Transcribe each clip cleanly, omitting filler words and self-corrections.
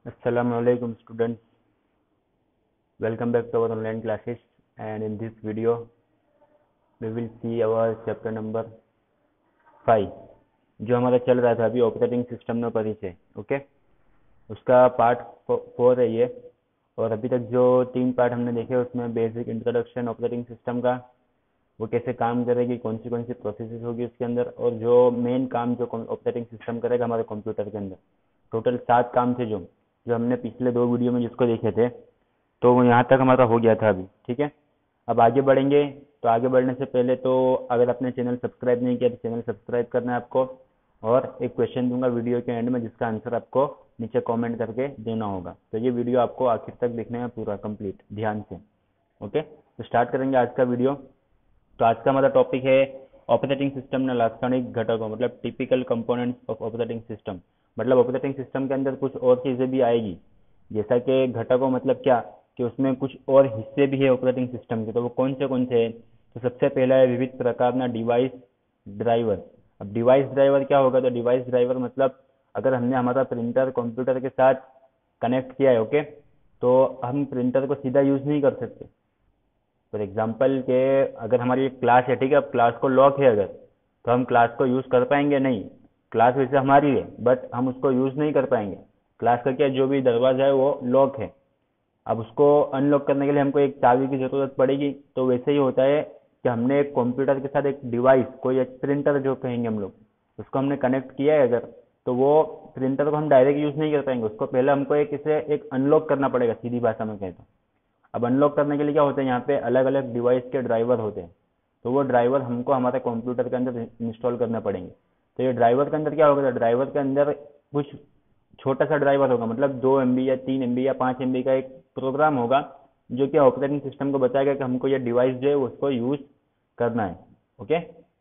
Assalamualaikum students, welcome back to our online classes, and in this video we will see our chapter number 5 जो हमारा चल रहा था अभी ऑपरेटिंग सिस्टम में परिचय। ओके, उसका पार्ट 4 है ये। और अभी तक जो 3 पार्ट हमने देखे उसमें बेसिक इंट्रोडक्शन ऑपरेटिंग सिस्टम का, वो कैसे काम करेगी, कौन सी प्रोसेसेस होगी उसके अंदर, और जो मेन काम जो ऑपरेटिंग सिस्टम करेगा हमारे कंप्यूटर के अंदर। टोटल 7 काम थे जो हमने पिछले 2 वीडियो में जिसको देखे थे, तो यहाँ तक हमारा हो गया था अभी। ठीक है, अब आगे बढ़ेंगे। तो आगे बढ़ने से पहले तो अगर आपने चैनल सब्सक्राइब नहीं किया तो चैनल सब्सक्राइब करना है आपको, और एक क्वेश्चन दूंगा वीडियो के एंड में जिसका आंसर आपको नीचे कमेंट करके देना होगा। तो ये वीडियो आपको आखिर तक देखना है पूरा कंप्लीट ध्यान से। ओके, तो स्टार्ट करेंगे आज का वीडियो। तो आज का हमारा टॉपिक है ऑपरेटिंग सिस्टम ना लाक्षणिक घटकों, मतलब typical components of operating system. मतलब ऑपरेटिंग सिस्टम के अंदर कुछ और चीज़ें भी आएगी, जैसा कि घटकों मतलब क्या कि उसमें कुछ और हिस्से भी है ऑपरेटिंग सिस्टम के। तो वो कौन से हैं? तो सबसे पहला है विविध प्रकार ना डिवाइस ड्राइवर। अब डिवाइस ड्राइवर क्या होगा? तो डिवाइस ड्राइवर मतलब अगर हमने हमारा प्रिंटर कंप्यूटर के साथ कनेक्ट किया है, ओके, तो हम प्रिंटर को सीधा यूज़ नहीं कर सकते। फॉर एग्जाम्पल के अगर हमारी एक क्लास है, ठीक है, अब क्लास को लॉक है अगर, तो हम क्लास को यूज़ कर पाएंगे? नहीं। क्लास वैसे हमारी है बट हम उसको यूज़ नहीं कर पाएंगे। क्लास का क्या, जो भी दरवाजा है वो लॉक है। अब उसको अनलॉक करने के लिए हमको एक चाबी की ज़रूरत पड़ेगी। तो वैसे ही होता है कि हमने एक कंप्यूटर के साथ एक डिवाइस, कोई एक प्रिंटर जो कहेंगे हम लोग, उसको हमने कनेक्ट किया है अगर, तो वो प्रिंटर को हम डायरेक्ट यूज़ नहीं कर पाएंगे। उसको पहले हमको एक अनलॉक करना पड़ेगा, सीधी भाषा में कहें तो। अब अनलॉक करने के लिए क्या होता है, यहाँ पे अलग अलग डिवाइस के ड्राइवर होते हैं। तो वो ड्राइवर हमको हमारे कंप्यूटर के अंदर इंस्टॉल करने पड़ेंगे। तो ये ड्राइवर के अंदर क्या होगा? तो ड्राइवर के अंदर कुछ छोटा सा ड्राइवर होगा, मतलब 2 MB या 3 MB या 5 MB का एक प्रोग्राम होगा जो कि ऑपरेटिंग सिस्टम को बताएगा कि हमको ये डिवाइस जो है उसको यूज करना है। ओके,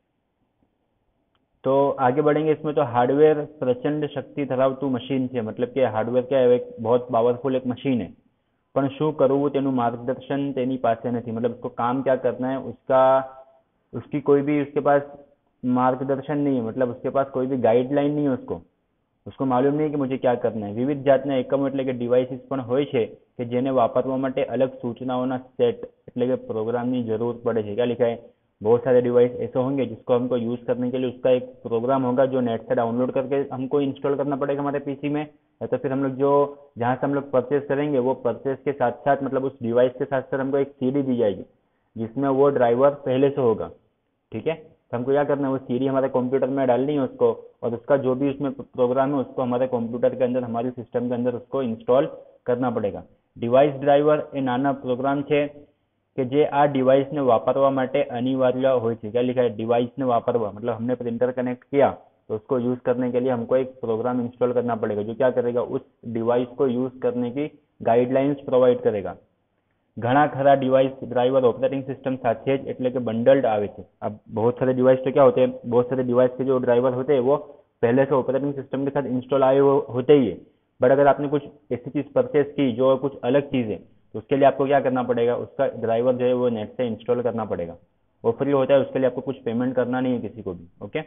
तो आगे बढ़ेंगे इसमें। तो हार्डवेयर प्रचंड शक्ति धरावતું मशीन છે, मतलब કે હાર્ડવેર क्या है, एक बहुत पावरफुल एक मशीन है, પણ શું કરવું તેનું માર્ગદર્શન તેની પાસે નથી। मतलब उसको काम क्या करना है उसका, उसकी कोई भी उसके पास मार्गदर्शन नहीं है, मतलब उसके पास कोई भी गाइडलाइन नहीं है। उसको मालूम नहीं कि मुझे क्या करना है। विविध જાતના એકમો એટલે કે ડિવાઇસીસ પણ હોય છે કે જેને વાપરવા માટે અલગ સૂચનાઓના સેટ એટલે કે प्रोग्रामની જરૂર પડે છે। क्या लिखा है? बहुत सारे डिवाइस ऐसे होंगे जिसको हमको यूज़ करने के लिए उसका एक प्रोग्राम होगा जो नेट से डाउनलोड करके हमको इंस्टॉल करना पड़ेगा हमारे पीसी में, या तो फिर हम लोग जो जहाँ से हम लोग परचेज करेंगे वो परचेज के साथ साथ, मतलब उस डिवाइस के साथ साथ हमको एक सीडी दी जाएगी जिसमें वो ड्राइवर पहले से होगा। ठीक है, तो हमको क्या करना है, वो सीडी हमारे कंप्यूटर में डालनी है उसको, और उसका जो भी उसमें प्रोग्राम है उसको हमारे कंप्यूटर के अंदर, हमारे सिस्टम के अंदर उसको इंस्टॉल करना पड़ेगा। डिवाइस ड्राइवर એ નાના પ્રોગ્રામ છે કે જે આ ડિવાઇસને વાપરવા માટે અનિવાર્ય હોય છે। क्या लिखा है? डिवाइसને वापरवा मतलब हमने प्रिंटर कनेक्ट किया तो उसको यूज करने के लिए हमको एक प्रोग्राम इंस्टॉल करना पड़ेगा जो क्या करेगा, उस डिवाइस को यूज करने की गाइडलाइंस प्रोवाइड करेगा। घना खरा डिवाइस ड्राइवर ऑपरेटिंग सिस्टम સાથે જ એટલે કે बंडल्ड આવે છે। अब बहुत सारे डिवाइस तो क्या होते हैं, बहुत सारे डिवाइस के जो ड्राइवर होते हैं वो पहले से ऑपरेटिंग सिस्टम के साथ इंस्टॉल आए हुए होते ही है। बट अगर आपने कुछ ऐसी चीज़ परचेज की जो कुछ अलग चीज़ है तो उसके लिए आपको क्या करना पड़ेगा, उसका ड्राइवर जो है वो नेट से इंस्टॉल करना पड़ेगा। वो फ्री होता है, उसके लिए आपको कुछ पेमेंट करना नहीं है किसी को भी। ओके,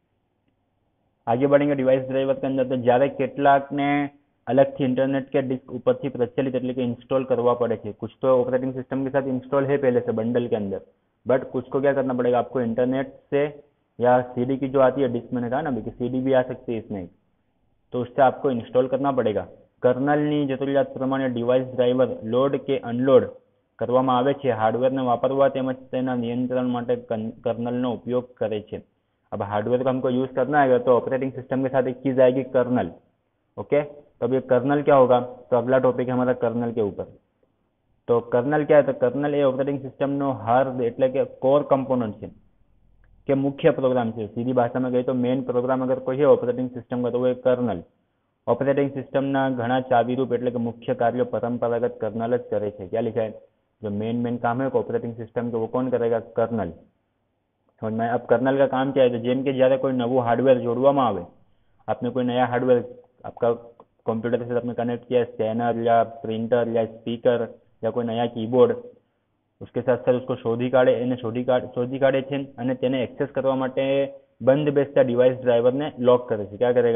आगे बढ़ेंगे डिवाइस ड्राइवर के अंदर। तो જ્યારે કેટલાકને अलग थी इंटरनेट के डिस्क ऊपर थी प्रचलित એટલે કે इंस्टॉल करवा पड़े थे। कुछ तो ऑपरेटिंग सिस्टम के साथ इंस्टॉल है पहले से बंडल के अंदर, बट कुछ को क्या करना पड़ेगा आपको इंटरनेट से, या सीडी की जो आती है डिस्क, मैंने कहा ना अभी कि सीडी भी आ सकती है इसमें, तो उससे आपको इंस्टॉल करना पड़ेगा। કર્નલની જરૂરિયાત પ્રમાણે ડિવાઇસ ડ્રાઈવર લોડ કે અનલોડ કરવામાં આવે છે। હાર્ડવેરને વાપરવા તેમજ તેના નિયંત્રણ માટે કર્નલનો ઉપયોગ કરે છે। अब हार्डवेयर को हमको यूज़ करना है तो ऑपरेटिंग सिस्टम के साथ एक चीज़ आएगी, कर्नल। ओके, तो अब ये कर्नल क्या होगा? तो अगला टॉपिक है हमारा कर्नल के ऊपर। तो कर्नल क्या है? तो कर्नल એ ऑपरेटिंग सिस्टमનો હાર્ડ એટલે કે કોર કમ્પોનન્ટ છે કે મુખ્ય પ્રોગ્રામ છે। सीधी भाषा में कहे तो मेन प्रोग्राम अगर कोई है ऑपरेटिंग सिस्टम का तो वो कर्नल। ऑपरेटिंग सिस्टमના ઘણા ચાવીરૂપ એટલે કે મુખ્ય કાર્યો પરંપરાગત કર્નલ જ કરે છે। क्या लिखा है? जो मेन काम है ऑपरेटिंग सिस्टम के वो कौन करेगा? कर्नल। समझ में? अब कर्नल का काम क्या है? तो જેમ કે જ્યારે કોઈ નવું હાર્ડવેર જોડવામાં આવે, आपने कोई नया हार्डवेयर आपका कंप्यूटर के साथ आपने कनेक्ट किया, स्कैनर या प्रिंटर या स्पीकर या कोई नया कीबोर्ड, उसके साथ साथ उसको શોધી કાઢે, એને શોધી કાઢે છે અને તેને એક્સેસ કરવા માટે બંધ બેસતા ડિવાઇસ ડ્રાઈવરને લોક કરે છે। क्या करेगा?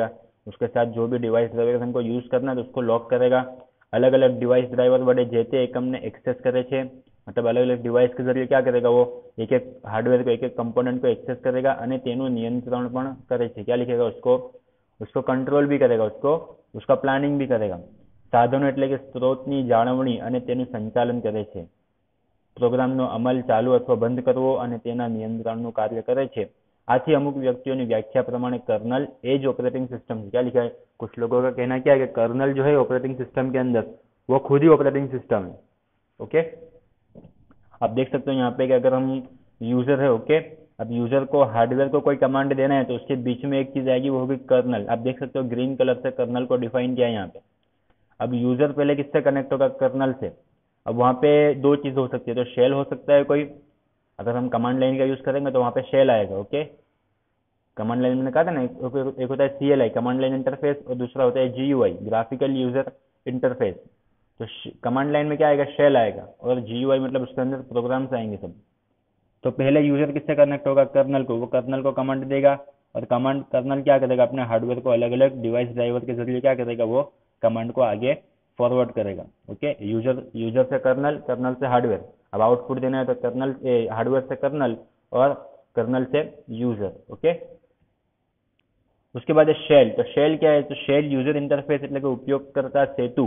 उसके साथ जो भी डिवाइस ड्राइवर हमको यूज करना है तो उसको लॉक करेगा। अलग अलग डिवाइस ड्राइवर वडे जे ते एकम ने एक्सेस करे छे, मतलब अलग अलग डिवाइस के जरिए क्या करेगा वो एक एक हार्डवेयर को एक एक कंपोनेंट को एक्सेस करेगा અને તેનું નિયંત્રણ પણ કરે છે। क्या लिखेगा उसको, उसको कंट्रोल भी करेगा, उसको उसका प्लानिंग भी करेगा। साधनो એટલે કે સ્ત્રોતની જાળવણી અને તેનું સંચાલન કરે છે। પ્રોગ્રામનો અમલ ચાલુ અથવા બંધ કરવો અને તેના નિયંત્રણનું કાર્ય કરે છે। आથી अमुक व्यक्तियों की व्याख्या प्रमाणे कर्नल एज ऑपरेटिंग सिस्टम। क्या लिखा है, कुछ लोगों का कहना क्या है कि कर्नल जो है ऑपरेटिंग सिस्टम के अंदर वो खुद ही ऑपरेटिंग सिस्टम है। ओके, आप देख सकते हो यहाँ पे कि अगर हम यूजर है, ओके, अब यूजर को हार्डवेयर को कोई कमांड देना है तो उसके बीच में एक चीज आएगी, वो होगी कर्नल। आप देख सकते हो ग्रीन कलर से कर्नल को डिफाइन किया है यहाँ पे। अब यूजर पहले किससे कनेक्ट होगा, कर्नल से। अब वहाँ पे दो चीज हो सकती है, तो शेल हो सकता है कोई, अगर हम कमांड लाइन का यूज करेंगे तो वहाँ पे शेल आएगा। ओके, कमांड लाइन में कहा था ना, एक होता है CLI कमांड लाइन इंटरफेस और दूसरा होता है GUI ग्राफिकल यूजर इंटरफेस। तो कमांड लाइन में क्या आएगा, शेल आएगा, और GUI मतलब उसके अंदर प्रोग्राम्स आएंगे सब। तो पहले यूजर किससे कनेक्ट होगा, कर्नल को। वो कर्नल को कमांड देगा और कमांड कर्नल क्या करेगा, अपने हार्डवेयर को अलग अलग डिवाइस ड्राइवर के जरिए क्या करेगा, वो कमांड को आगे फॉरवर्ड करेगा। ओके, यूजर से कर्नल, कर्नल से हार्डवेयर। अब आउटपुट देना है तो कर्नल हार्डवेयर से कर्नल और कर्नल से यूजर। ओके, उसके बाद शेल। तो शेल क्या है, तो शेल यूजर इंटरफेस એટલે કે उपयोगकर्ता सेतु।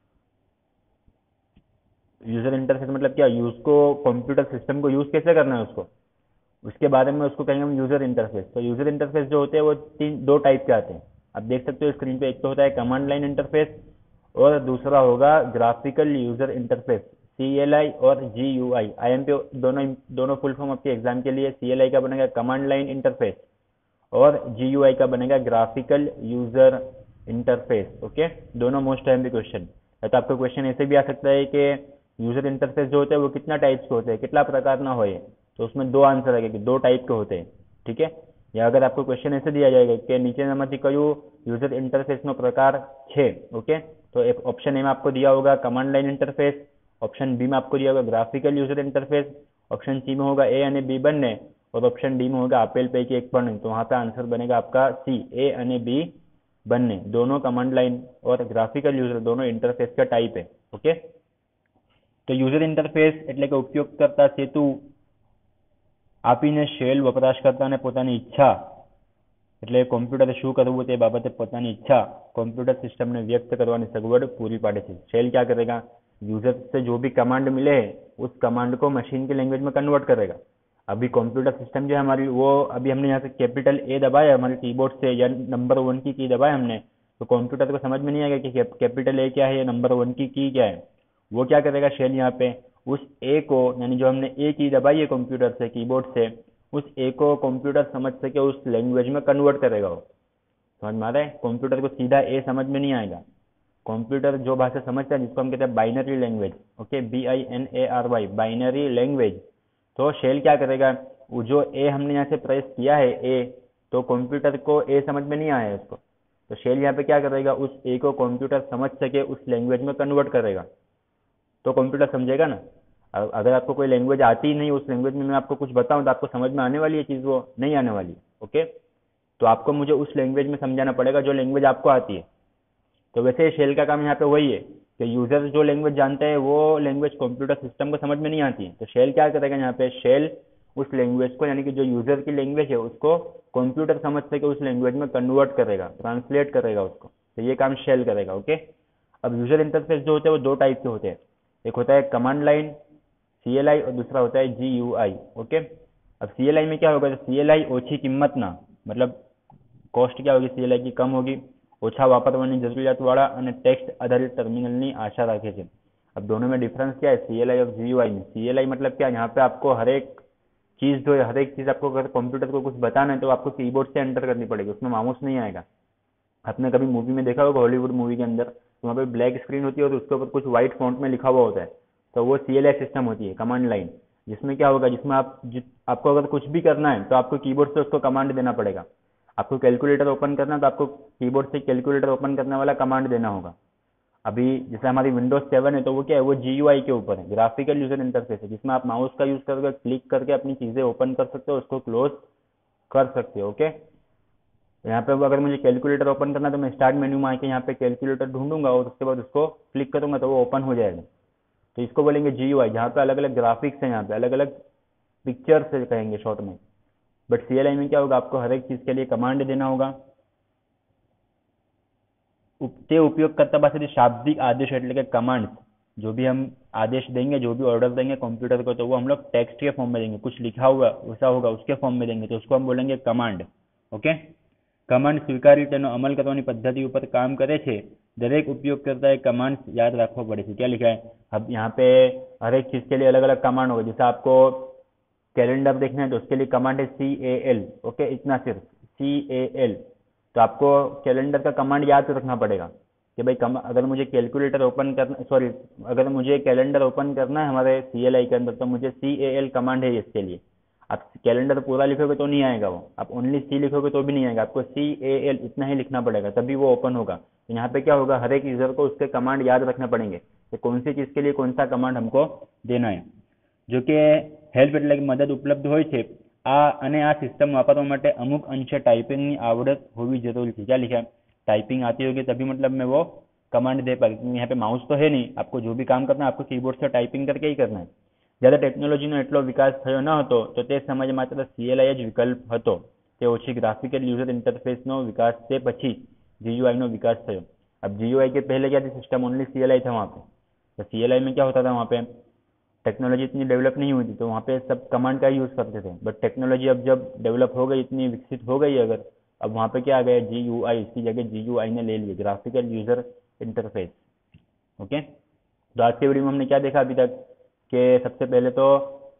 यूजर इंटरफेस मतलब क्या, यूज को कंप्यूटर सिस्टम को यूज कैसे करना है उसको, उसके बारे में उसको कहेंगे हम यूजर इंटरफेस। तो यूजर इंटरफेस जो होते हैं वो दो टाइप के आते हैं। आप देख सकते हो स्क्रीन पे, एक तो होता है कमांड लाइन इंटरफेस और दूसरा होगा ग्राफिकल यूजर इंटरफेस CLI और GUI। IMP दोनों फुल फॉर्म आपके एग्जाम के लिए, CLI का बनेगा कमांड लाइन इंटरफेस और GUI का बनेगा ग्राफिकल यूजर इंटरफेस। ओके, दोनों मोस्ट टाइम क्वेश्चन है। तो आपको क्वेश्चन ऐसे भी आ सकता है कि यूजर इंटरफेस जो होते हैं वो कितना टाइप्स के होते हैं, कितना प्रकार ना होए, तो उसमें दो आंसर आएगा कि दो टाइप के होते हैं। ठीक है, या अगर आपको क्वेश्चन ऐसे दिया जाएगा कि नीचे नामांथी कयु यूजर इंटरफेस नो प्रकार छे, ओके, तो एक ऑप्शन ए में आपको दिया होगा command line interface, option B में आपको दिया होगा graphical user interface, option C में होगा ए અને बी બંને, और ऑप्शन डी में होगा આપેલ પૈકી एक પણ नहीं। तो वहां पे आंसर बनेगा आपका सी, ए અને बी બંને, दोनों कमांड लाइन और ग्राफिकल यूजर दोनों इंटरफेस का टाइप है। ओके, तो यूजर इंटरफेस એટલે કે ઉપયોગકર્તા સેતુ આપીને શેલ વપરાશકર્તાને પોતાની ઈચ્છા, એટલે કોમ્પ્યુટરે શું કરવું તે બાબતે પોતાની ઈચ્છા કોમ્પ્યુટર સિસ્ટમને વ્યક્ત કરવાની સગવડ પૂરી પાડે છે। शेल क्या करेगा, यूजर से जो भी कमांड मिले उस कमांड को मशीन की लैंग्वेज में कन्वर्ट करेगा। अभी कंप्यूटर सिस्टम जो है हमारी, वो अभी हमने यहाँ से कैपिटल ए दबाया हमारे कीबोर्ड से या नंबर 1 की दबाया हमने, तो कंप्यूटर को समझ में नहीं आएगा कि कैपिटल ए क्या है या नंबर 1 की क्या है। वो क्या करेगा शेल यहाँ पे, उस ए को, यानी जो हमने ए की दबाई है कंप्यूटर से कीबोर्ड से, उस ए को कंप्यूटर समझ सके उस लैंग्वेज में कन्वर्ट करेगा। वो समझ में आ रहा है, कंप्यूटर को सीधा ए समझ में नहीं आएगा। कंप्यूटर जो भाषा समझता है जिसको हम कहते हैं binary language, okay, BINARY binary language. तो शेल क्या करेगा, वो जो ए हमने यहाँ से प्रेस किया है ए, तो कंप्यूटर को ए समझ में नहीं आया उसको, तो शेल यहाँ पे क्या करेगा, उस ए को कंप्यूटर समझ सके उस लैंग्वेज में कन्वर्ट करेगा, तो कंप्यूटर समझेगा ना। अगर आपको कोई लैंग्वेज आती ही नहीं, उस लैंग्वेज में मैं आपको कुछ बताऊं तो आपको समझ में आने वाली है चीज, वो नहीं आने वाली। ओके, तो आपको मुझे उस लैंग्वेज में समझाना पड़ेगा जो लैंग्वेज आपको आती है। तो वैसे शेल का काम यहाँ पे वही है कि यूजर जो लैंग्वेज जानते हैं वो लैंग्वेज कंप्यूटर सिस्टम को समझ में नहीं आती है, तो शेल क्या करेगा यहाँ पे, शेल उस लैंग्वेज को, यानी कि जो यूजर की लैंग्वेज है उसको कंप्यूटर समझ सके उस लैंग्वेज में कन्वर्ट करेगा, ट्रांसलेट करेगा उसको, तो ये काम शेल करेगा। ओके, अब यूजर इंटरफेस जो होते हैं वो दो टाइप के होते हैं, एक होता है कमांड लाइन CLI और दूसरा होता है GUI। ओके, अब CLI में क्या होगा, तो CLI ઓછી કિંમતના, मतलब कॉस्ट क्या होगी CLI की कम होगी, ઓછા વાપરવાની જરૂરિયાત વાળા અને ટેક્સ્ટ આધારિત ટર્મિનलની आशा रखे છે। अब दोनों में डिफरेंस क्या है CLI और GUI में। CLI मतलब क्या, यहाँ पे आपको हर एक चीज जो है, हर एक चीज आपको अगर कंप्यूटर को कुछ बताना है तो आपको कीबोर्ड से एंटर करनी पड़ेगी, उसमें माउस नहीं आएगा। आपने कभी मूवी में देखा होगा, हॉलीवुड मूवी के अंदर, तो वहाँ पे ब्लैक स्क्रीन होती है और उसके ऊपर कुछ व्हाइट फॉन्ट में लिखा हुआ होता है, तो वो CLI सिस्टम होती है, कमांड लाइन, जिसमें क्या होगा, जिसमें आपको अगर कुछ भी करना है तो आपको कीबोर्ड से उसको कमांड देना पड़ेगा। आपको कैलकुलेटर ओपन करना है तो आपको कीबोर्ड से कैलकुलेटर ओपन करने वाला कमांड देना होगा। अभी जैसे हमारी विंडोज 7 है तो वो क्या है, वो GUI के ऊपर है, ग्राफिकल यूजर इंटरफेस है, जिसमें आप माउस का यूज करके क्लिक करके अपनी चीजें ओपन कर सकते हो, उसको क्लोज कर सकते हो। ओके, यहाँ पे अगर मुझे कैलकुलेटर ओपन करना है तो मैं स्टार्ट मेन्यू में आके यहाँ पे कैलकुलेटर ढूंढूंगा और उसके बाद उसको क्लिक करूंगा तो वो ओपन हो जाएगा। तो इसको बोलेंगे GUI, जहाँ पे अलग अलग ग्राफिक्स हैं, यहाँ पे अलग अलग पिक्चर्स से कहेंगे शॉर्ट में। बट CLI में क्या होगा, आपको हर एक चीज़ के लिए कमांड देना होगा। તે उपयोग करता पासेથી शाब्दिक आदेश એટલે કે कमांड, जो भी हम आदेश देंगे, जो भी ऑर्डर देंगे कंप्यूटर को, तो वो हम लोग टेक्स्ट के फॉर्म में देंगे, कुछ लिखा हुआ वैसा होगा उसके फॉर्म में देंगे, तो उसको हम बोलेंगे कमांड। ओके, कमांड स्वीकारी તેનો અમલ કરવાની પદ્ધતિ ઉપર કામ કરે છે। દરેક उपयोगकर्ता कमांड याद रखवा पड़े। क्या लिखा है, अब यहाँ पे हर एक चीज के लिए अलग अलग कमांड होगा। जैसे आपको कैलेंडर देखना है तो उसके लिए कमांड है CAL। ओके, इतना सिर्फ CAL। तो आपको कैलेंडर का कमांड याद रखना पड़ेगा कि भाई अगर मुझे कैलकुलेटर ओपन करना, सॉरी, अगर मुझे कैलेंडर ओपन करना है हमारे CLI के अंदर तो मुझे CAL कमांड है इसके लिए। आप कैलेंडर पूरा लिखोगे तो नहीं आएगा वो, आप ओनली C लिखोगे तो भी नहीं आएगा, आपको CAL इतना ही लिखना पड़ेगा तभी वो ओपन होगा। तो यहाँ पे क्या होगा, हर एक यूजर को उसके कमांड याद रखने पड़ेंगे कि कौन सी चीज़ के लिए कौन सा कमांड हमको देना है। जो कि હેલ્પ એટલે કે મદદ ઉપલબ્ધ હોય છે। આ સિસ્ટમ વાપરવા માટે અમુક અંશે ટાઈપિંગની આવડત હોવી જરૂરી છે। क्या लिखा है, टाइपिंग आती होगी तभी मतलब मैं वो कमांड दे पाएगा, क्योंकि यहाँ पे माउस तो है नहीं, आपको जो भी काम करना है आपको कीबोर्ड से टाइपिंग करके ही करना है। જ્યારે ટેકનોલોજીનો એટલો વિકાસ થયો ન હતો તો તે સમયે માત્ર CLI જ વિકલ્પ હતો। તે ઓછી ગ્રાફિકલ યુઝર ઇન્ટરફેસનો વિકાસ તે પછી GUI નો विकास થયો। अब GUI के पहले क्या थी सिस्टम, ओनली CLI था वहाँ पे। तो CLI में क्या होता था, वहाँ पे टेक्नोलॉजी इतनी डेवलप नहीं हुई थी तो वहाँ पे सब कमांड का यूज़ करते थे। बट टेक्नोलॉजी अब जब डेवलप हो गई, इतनी विकसित हो गई अगर, अब वहाँ पे क्या आ गया, GUI, इसकी जगह GUI ने ले ली, ग्राफिकल यूजर इंटरफेस। ओके, तो आज के वीडियो में हमने क्या देखा अभी तक, कि सबसे पहले तो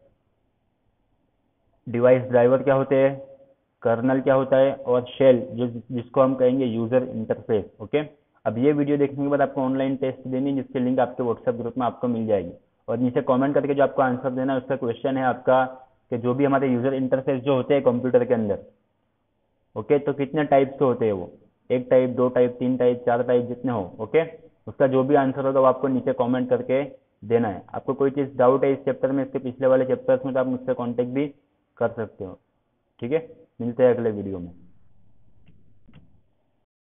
डिवाइस ड्राइवर क्या होते हैं, कर्नल क्या होता है, और शेल जिसको हम कहेंगे यूजर इंटरफेस। ओके, अब ये वीडियो देखने के बाद आपको ऑनलाइन टेस्ट देनी, जिसकी लिंक आपके व्हाट्सएप ग्रुप में आपको मिल जाएगी। और नीचे कमेंट करके जो आपको आंसर देना है उसका क्वेश्चन है आपका कि जो भी हमारे यूजर इंटरफेस जो होते हैं कंप्यूटर के अंदर, ओके, तो कितने टाइप के होते हैं वो, 1 टाइप, 2 टाइप, 3 टाइप, 4 टाइप, जितने हो। ओके, उसका जो भी आंसर होगा वो आपको नीचे कमेंट करके देना है। आपको कोई चीज़ डाउट है इस चैप्टर में, इसके पिछले वाले चैप्टर्स में, तो आप मुझसे कांटेक्ट भी कर सकते हो। ठीक है, मिलते हैं अगले वीडियो में।